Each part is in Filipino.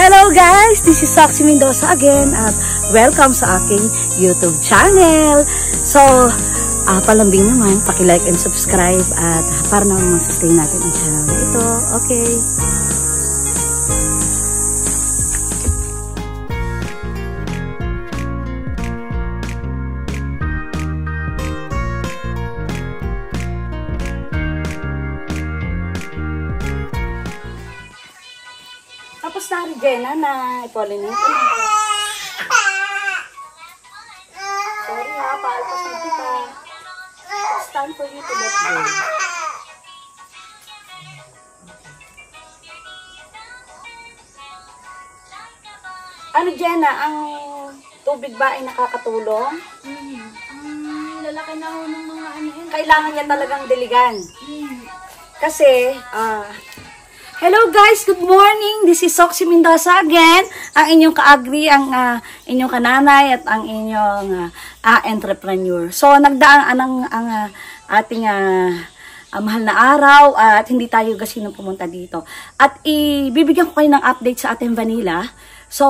Hello guys! This is Soxy Mendoza again at welcome sa aking YouTube channel. So, palambing naman, paki-like and subscribe at para naman ma-sustain natin ang channel na ito. Okay. Tapos na rin, Jenna, na i-pollinate. Sorry ha, paalpasin kita. It's time for you to let go. Ano, Jenna, ang tubig ba ay nakakatulong? Ang lalaki na ho ng mga ano yun. Kailangan niya talagang diligan. Kasi, hello guys, good morning. This is Soxy Mendoza again. Ang inyong kaagri, ang inyong kananay at ang inyong entrepreneur. So nagdaan ang ating mahal na araw at hindi tayo kasi nung pumunta dito. At ibibigyan ko kayo ng update sa ating vanilla. So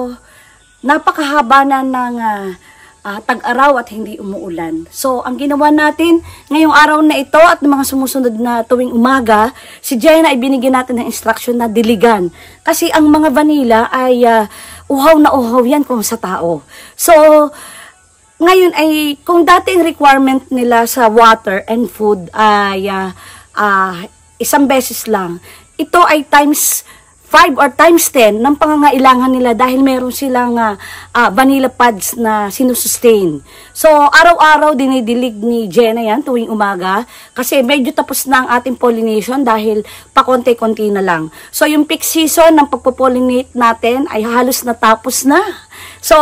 napakahaba na ng tag-araw at hindi umuulan. So, ang ginawa natin ngayong araw na ito at ng mga sumusunod na tuwing umaga, si Jenna ay binigyan natin ng instruction na diligan. Kasi ang mga vanilla ay uhaw na uhaw yan kung sa tao. So, ngayon ay kung dati ang requirement nila sa water and food ay isang beses lang, ito ay times 5 or times 10 ng pangangailangan nila dahil meron silang vanilla pods na sinusustain. So, araw-araw dinidilig ni Jenna yan tuwing umaga kasi medyo tapos na ang ating pollination dahil pakonti-konti na lang. So, yung peak season ng pagpo-pollinate natin ay halos natapos na. So,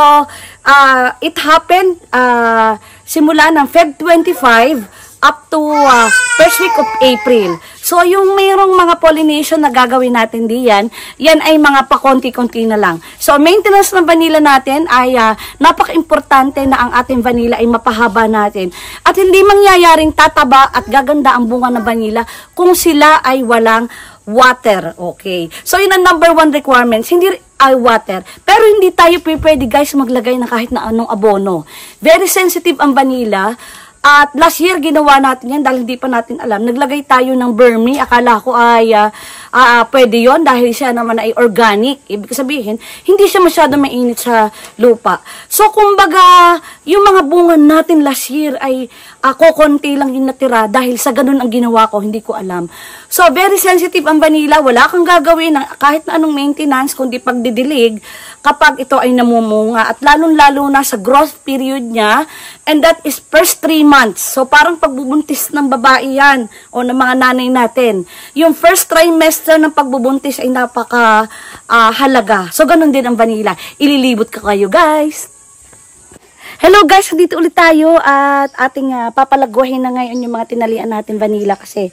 it happened simula ng Feb 25 up to first week of April. So, yung mayroong mga pollination na gagawin natin diyan, yan ay mga pakonti-konti na lang. So, maintenance ng vanilla natin ay napaka-importante na ang ating vanilla ay mapahaba natin. At hindi mangyayaring tataba at gaganda ang bunga ng vanilla kung sila ay walang water. Okay. So, yun ang number 1 requirements. Hindi ay water. Pero hindi tayo pwede guys maglagay na kahit na anong abono. Very sensitive ang vanilla. At last year, ginawa natin yan dahil hindi pa natin alam. Naglagay tayo ng Burmie. Akala ko ay pwede yon dahil siya naman ay organic. Ibig sabihin, hindi siya masyado mainit sa lupa. So, kumbaga, yung mga bunga natin last year ay kukunti lang yung natira dahil sa ganun ang ginawa ko, hindi ko alam. So, very sensitive ang vanilla. Wala kang gagawin kahit na anong maintenance, kundi pagdidilig kapag ito ay namumunga. At lalong-lalo na sa growth period niya, and that is first 3 months. So, parang pagbubuntis ng babae yan o ng mga nanay natin. Yung first trimester ng pagbubuntis ay napaka halaga. So, ganun din ang vanilla. Ililibot ka kayo, guys. Hello guys, dito ulit tayo at ating papalagwahin na ngayon yung mga tinalian natin vanilla kasi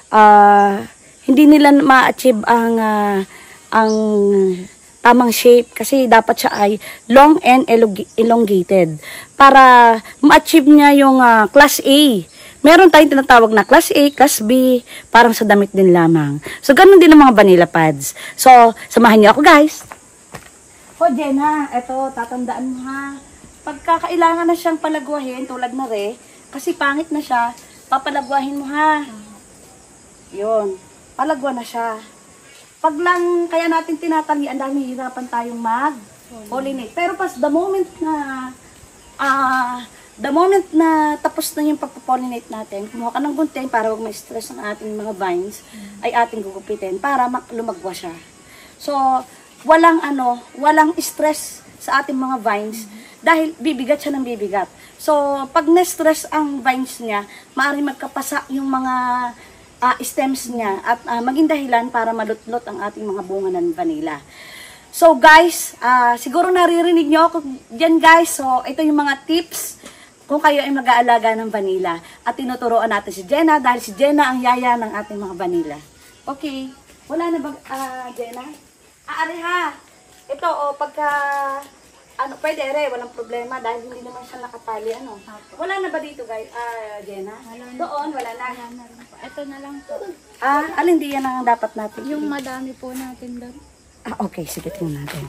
hindi nila ma-achieve ang tamang shape kasi dapat siya ay long and elongated para ma-achieve niya yung class A. Meron tayong tinatawag na class A, class B, parang sa damit din lamang. So, ganun din ang mga vanilla pads. So, samahan niyo ako guys. O, Jenna, eto, tatandaan mo ha. Pagkakailangan na siyang palagwahin, tulad na kasi pangit na siya, papalagwahin mo ha. Yun, palagwa na siya. Pag lang kaya natin tinatalian dahil mahihirapan tayong mag-pollinate. Pero pas the moment na tapos na yung pagpo-pollinate natin, kumuha ka ng gunting para huwag ma-stress ang ating mga vines, ay ating gugupitin para lumagwa siya. So, walang stress sa ating mga vines dahil bibigat siya ng bibigat. So, pag na-stress ang vines niya, maaaring magkapasa yung mga stems niya at maging dahilan para malutlot ang ating mga bunga ng vanilla. So guys, siguro naririnig nyo ako dyan guys. So ito yung mga tips kung kayo ay mag-aalaga ng vanilla. At tinuturoan natin si Jenna dahil si Jenna ang yaya ng ating mga vanilla. Okay, wala na ba Jenna? Ari ha, ito pagka pwede walang problema dahil hindi naman siya nakatali Wala na ba dito guys, Jenna? Doon, wala na. Wala na rin po. Ito na lang po. Alin di yan ang dapat natin? Yung madami po natin doon. Okay, sige, tingnan natin.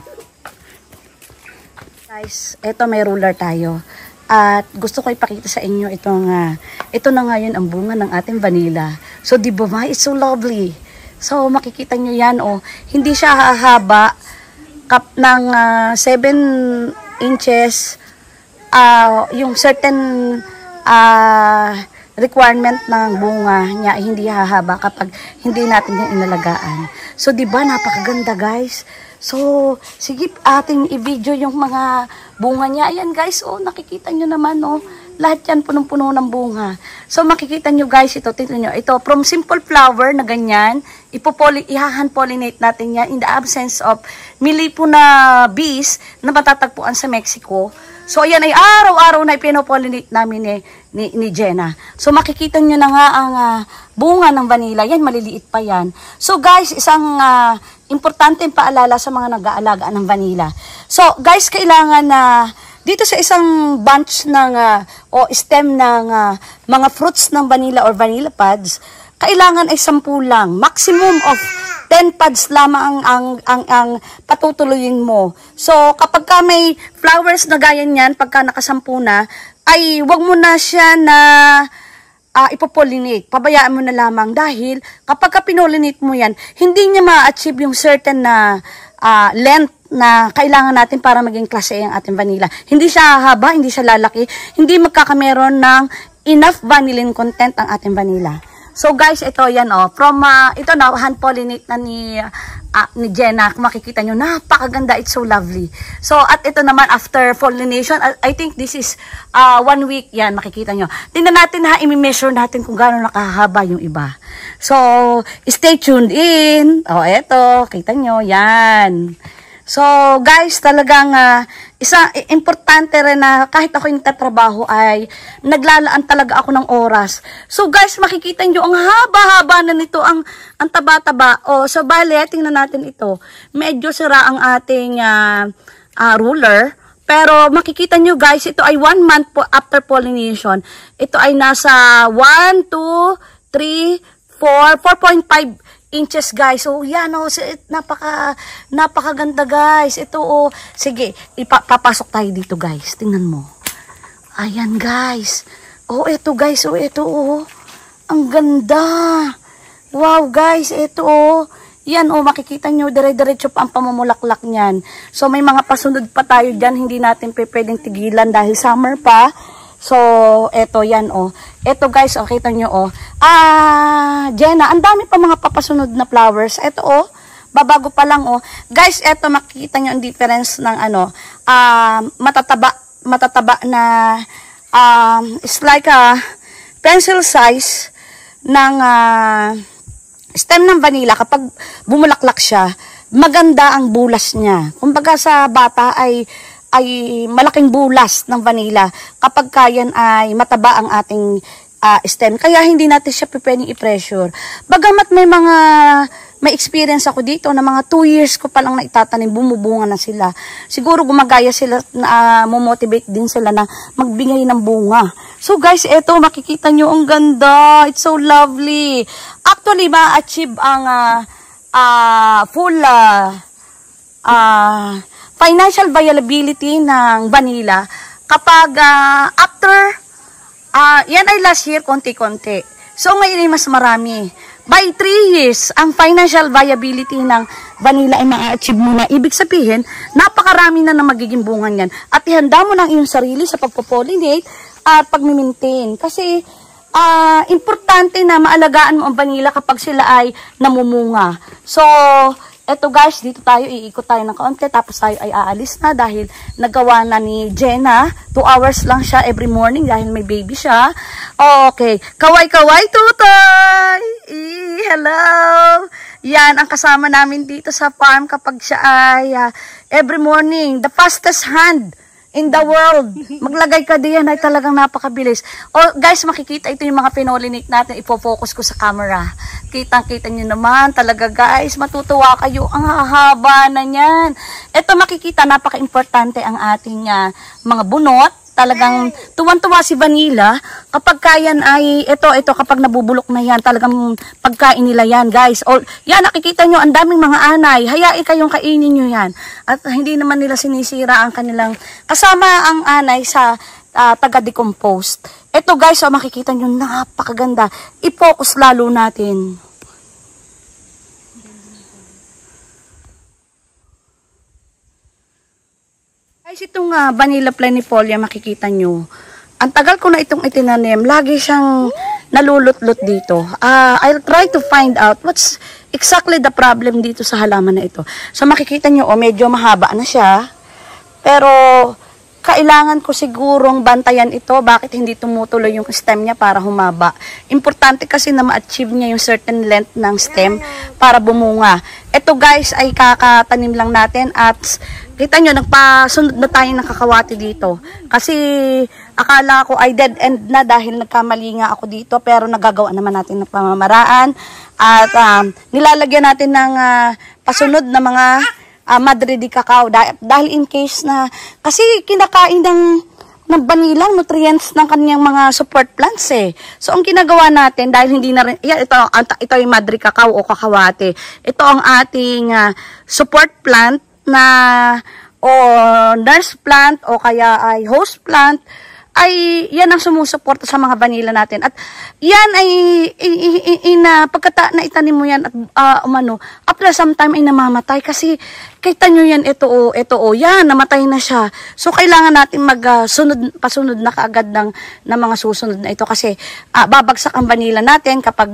Guys, eto may ruler tayo. At gusto ko ipakita sa inyo ito na ngayon ang bunga ng ating vanilla. So, di ba ma? It's so lovely. So, makikita nyo yan, oh. Hindi siya hahaba ng 7 inches. Yung certain requirement ng bunga niya hindi hahaba kapag hindi natin yan inalagaan. So, di ba napakaganda, guys? So, sige, ating i-video yung mga bunga niya. Ayan, guys, oh, nakikita nyo naman, oh. Lahat yan punong-puno ng bunga. So, makikita nyo, guys, ito, tingnan nyo. Ito, from simple flower na ganyan, ihahan-pollinate natin yan in the absence of milipo na bees na matatagpuan sa Mexico. So, ayan ay araw-araw na ipinopollinate namin ni Jenna. So, makikita nyo na nga ang bunga ng vanilla. Yan, maliliit pa yan. So, guys, isang importante paalala sa mga nag-aalaga ng vanilla. So, guys, kailangan na dito sa isang bunch ng o stem ng mga fruits ng vanilla or vanilla pods, kailangan ay 10 lang. Maximum of 10 pods lamang ang patutuloyin mo. So, kapag ka may flowers na gaya niyan, pagka nakasampu na, ay wag mo na siya na ipopollinate. Pabayaan mo na lamang dahil kapag ka pinollinate mo yan, hindi niya ma-achieve yung certain na length na kailangan natin para maging klase ang ating vanilla. Hindi siya haba, hindi siya lalaki, hindi magkakameron ng enough vanillin content ang ating vanilla. So guys, ito yan from ito na hand pollinate na ni Jenna. Kung makikita nyo, napakaganda, it's so lovely. So at ito naman after pollination, I think this is 1 week yan, makikita nyo. Tingnan natin ha, i-measure natin kung gaano nakahaba yung iba. So stay tuned in. Eto, kita nyo, yan. So, guys, talagang importante rin na kahit ako yung tatrabaho ay naglalaan talaga ako ng oras. So, guys, makikita nyo, ang haba-haba na nito, ang taba-taba. So, bale, tingnan natin ito. Medyo sira ang ating ruler. Pero, makikita nyo, guys, ito ay 1 month po after pollination. Ito ay nasa 1, 2, 3, 4, 4.5 inches, guys. So, yan, napakaganda, guys. Ito, sige, papasok tayo dito, guys. Tingnan mo. Ayan, guys. Ito, guys. Ito, ang ganda. Wow, guys. Ito, yan, makikita nyo, dire-diretso pa ang pamumulaklak niyan. So, may mga pasunod pa tayo dyan. Hindi natin pwedeng tigilan dahil summer pa. So, eto yan, Eto, guys, kita nyo, Jenna, ang dami pa mga papasunod na flowers. Eto, babago pa lang, Guys, eto, makikita nyo ang difference ng, matataba na, it's like a pencil size ng, stem ng vanilla. Kapag bumulaklak siya, maganda ang bulas niya. Kumbaga sa bata ay malaking bulas ng vanilla kapag kayan ay mataba ang ating stem. Kaya hindi natin siya pwedeng i-pressure. Bagamat may experience ako dito na mga 2 years ko palang naitatanim, bumubunga na sila. Siguro gumagaya sila, motivate din sila na magbigay ng bunga. So guys, eto makikita nyo, ang ganda. It's so lovely. Actually, ma-achieve ang full financial viability ng vanilla kapag after, yan ay last year, konti-konti. So, ngayon ay mas marami. By 3 years, ang financial viability ng vanilla ay ma-achieve mo na. Ibig sabihin, napakarami na magiging bunga niyan. At ihanda mo ng iyong sarili sa pagpo-pollinate at pag-maintain. Kasi, importante na maalagaan mo ang vanilla kapag sila ay namumunga. So, eto guys, dito tayo, iikot tayo ng kaunti, tapos tayo ay aalis na dahil nagawa na ni Jenna. 2 hours lang siya every morning dahil may baby siya. Okay, kaway-kaway tutoy! Hello! Yan, ang kasama namin dito sa farm kapag siya ay every morning, the fastest hand in the world. Maglagay ka diyan ay talagang napakabilis. Guys, makikita ito yung mga pinollinate natin. Ipo-focus ko sa camera. Kitang-kita nyo naman. Talaga guys, matutuwa kayo. Ang hahaba na niyan. Ito makikita, napaka-importante ang ating mga bunot. talagang tuwan-tuwa si Vanilla kapag kayan ay ito kapag nabubulok na yan, talagang pagkain nila yan, guys. Yan, nakikita nyo, ang daming mga anay. Hayain kayong kainin nyo yan. At hindi naman nila sinisira ang kanilang kasama ang anay sa taga-decompose. Ito guys, makikita nyo, napakaganda. I-focus lalo natin. Guys, itong Vanilla planifolia, makikita nyo, ang tagal ko na itong itinanim, lagi siyang nalulot-lot dito. I'll try to find out what's exactly the problem dito sa halaman na ito. So makikita nyo, medyo mahaba na siya, pero kailangan ko sigurong bantayan ito. Bakit hindi tumutuloy yung stem niya para humaba? Importante kasi na ma-achieve niya yung certain length ng stem para bumunga. Ito guys ay kakatanim lang natin at kita nyo, nagpasunod na tayo ng kakawati dito. Kasi akala ko ay dead end na dahil nagkamali nga ako dito, pero nagagawa naman natin ng pamamaraan. At nilalagyan natin ng pasunod na mga Madre de Cacao dahil in case na kasi kinakain ng Vanilla nutrients ng kanyang mga support plants So ang ginagawa natin dahil hindi na rin ito ay Madre Cacao o kakawate. Ito ang ating support plant na o nurse plant o kaya ay host plant, ay yan ang sumusuporta sa mga Vanilla natin. At yan ay pagkata na itanim mo yan at after some time ay namamatay kasi kita nyo yan, ito yan, namatay na siya. So kailangan natin pasunod na kaagad ng mga susunod na ito kasi babagsak ang Vanilla natin kapag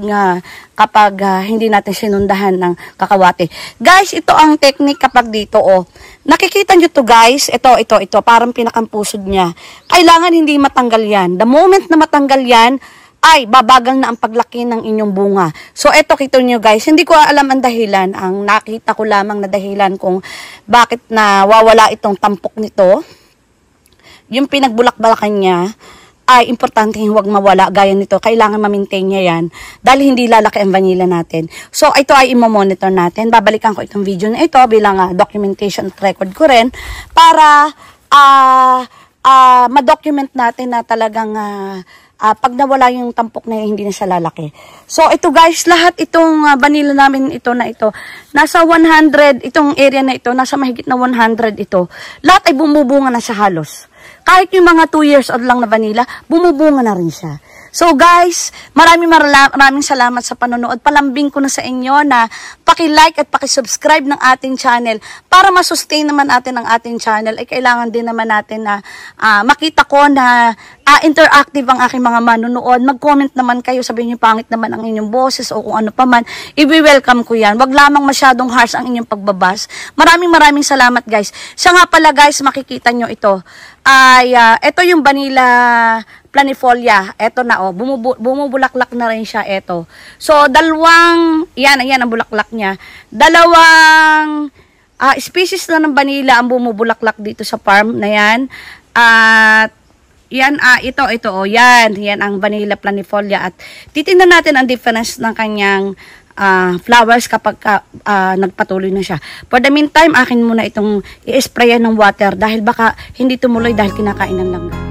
hindi natin sinundahan ng kakawate. Guys, ito ang technique kapag dito nakikita nyo to guys, ito, parang pinakampusod niya. Kailangan hindi matanggal yan. The moment na matanggal yan, ay babagal na ang paglaki ng inyong bunga. So ito, kita nyo guys, hindi ko alam ang dahilan. Ang nakita ko lamang na dahilan kung bakit nawawala itong tampok nito. Yung pinagbulak-balakan niya, ay importante huwag mawala gaya nito. Kailangan ma-maintain niya yan dahil hindi lalaki ang Vanilla natin. So ito ay imo-monitor natin. Babalikan ko itong video na ito bilang documentation at record ko rin para ma-document natin na talagang pag nawala yung tampok na hindi na siya lalaki. So ito guys, lahat itong Vanilla namin ito nasa 100, itong area na ito, nasa mahigit na 100 ito. Lahat ay bumubunga na siya halos. Kahit yung mga 2 years old lang na Vanilla, bumubunga na rin siya. So guys, maraming salamat sa panonood. Palambing ko na sa inyo na paki-like at paki-subscribe ng ating channel. Para ma-sustain naman natin ang ating channel, ay kailangan din naman natin na makita ko na interactive ang aking mga manonood. Mag-comment naman kayo, sabihin niyo pangit naman ang inyong boses o kung ano pa man. I-welcome ko yan. Wag lamang masyadong harsh ang inyong pagbabas. Maraming salamat guys. Siya nga pala guys, makikita nyo ito. Ito yung Vanilla planifolia. Ito na bumubulaklak na rin siya ito. So yan ang bulaklak niya. Dalawang species na ng Vanilla ang bumubulaklak dito sa farm na yan. At yan, yan ang Vanilla planifolia. At titingnan natin ang difference ng kanyang flowers kapag nagpatuloy na siya. For the meantime, akin muna itong i-sprayan ng water dahil baka hindi tumuloy dahil kinakainan lang.